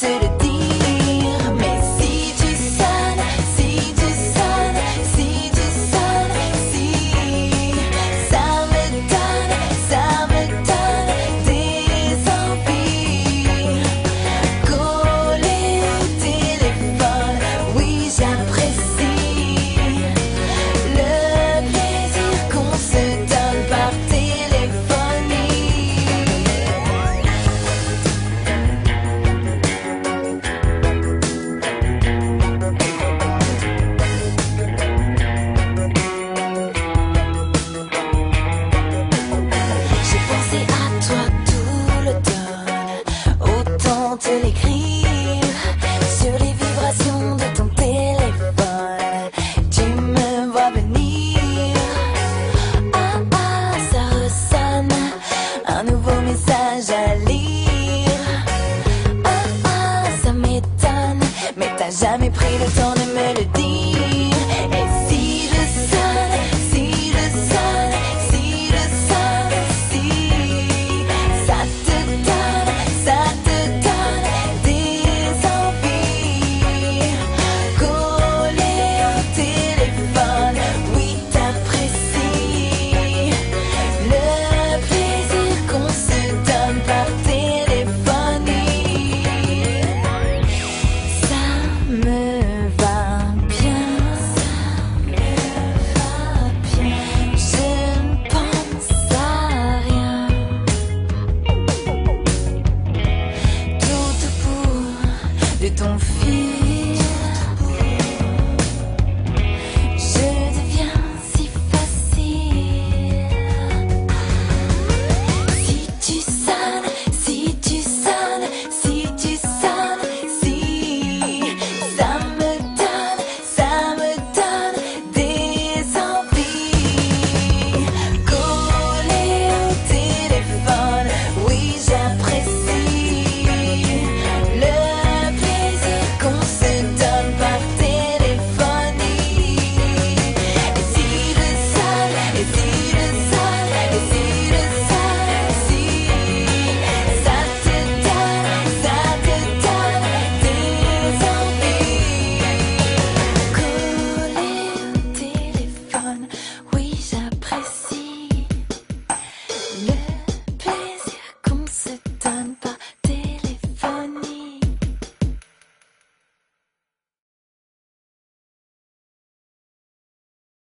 te le dire. Mais si tu sonnes, si tu sonnes, si tu sonnes, si ça me donne des envies. Coller au téléphone, oui j'apprécie le plaisir qu'on se donne par téléphonie. J'ai pensé à toi tout l'automne, autant te l'écrire sur les vibrations de ton téléphone. Tu me vois venir, ah ah, ça ressonne, un nouveau message à lire. Ah ah, ça m'étonne, mais t'as jamais pris le temps